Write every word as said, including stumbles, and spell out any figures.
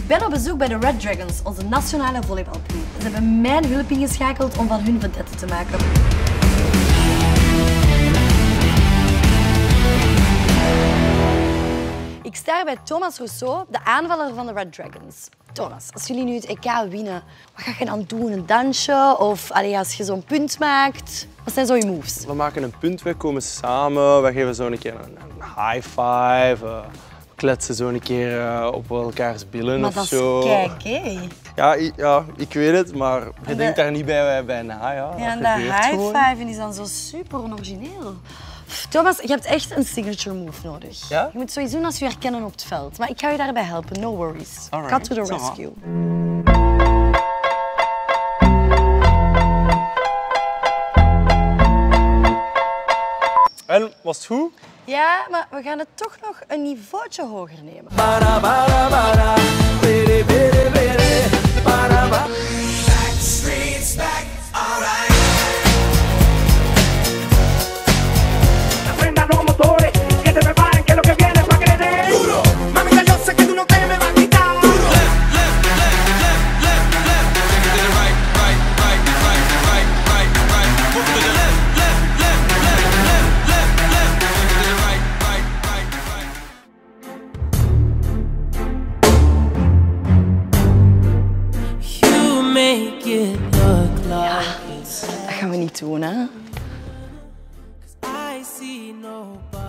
Ik ben op bezoek bij de Red Dragons, onze nationale volleybalploeg. Ze hebben mijn hulp ingeschakeld om van hun vedette te maken. Ik sta bij Thomas Rousseau, de aanvaller van de Red Dragons. Thomas, als jullie nu het E K winnen, wat ga je dan doen? Een dansje? Of allee, als je zo'n punt maakt? Wat zijn zo je moves? We maken een punt, we komen samen, we geven zo een keer een, een high five. Uh, we kletsen zo een keer uh, op elkaars billen maar of dat zo. is kijk, hé. Ja, ja, ik weet het, maar je de... denkt daar niet bij, bij na. Ja, ja, en dat dat high high-five is dan zo super onorigineel. Thomas, je hebt echt een signature move nodig. Ja? Je moet sowieso doen als je herkennen op het veld. Maar ik ga je daarbij helpen, no worries. Alright. Cut to the rescue. En, was het goed? Ja, maar we gaan het toch nog een niveautje hoger nemen. Para, para, para, bere, bere, bere, para, para. Back streets back, alright. Aprendan los motores, que se preparen, que lo que viene pa' creer. Duro, mamita, yo sé que tú no te me vas a quitar. Duro. Left, left, left, left, left, left. Take it to the right, right, right, right, right, right, right. Move to the left, left, left, left, left, left, left. Take it to the right, right, right, right. You make it look like it's. Dat gaan we niet doen, hè? I see nobody.